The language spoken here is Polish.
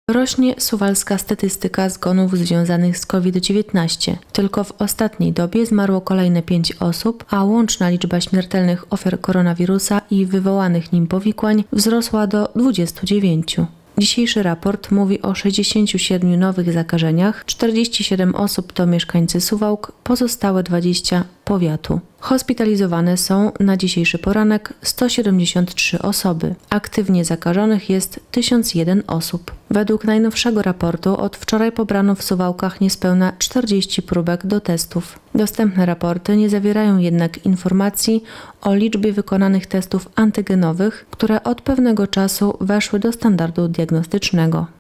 Rośnie suwalska statystyka zgonów związanych z COVID-19. Tylko w ostatniej dobie zmarło kolejne 5 osób, a łączna liczba śmiertelnych ofiar koronawirusa i wywołanych nim powikłań wzrosła do 29. Dzisiejszy raport mówi o 67 nowych zakażeniach, 47 osób to mieszkańcy Suwałk, pozostałe 20 powiatu. Hospitalizowane są na dzisiejszy poranek 173 osoby. Aktywnie zakażonych jest 1001 osób. Według najnowszego raportu od wczoraj pobrano w Suwałkach niespełna 40 próbek do testów. Dostępne raporty nie zawierają jednak informacji o liczbie wykonanych testów antygenowych, które od pewnego czasu weszły do standardu diagnostycznego.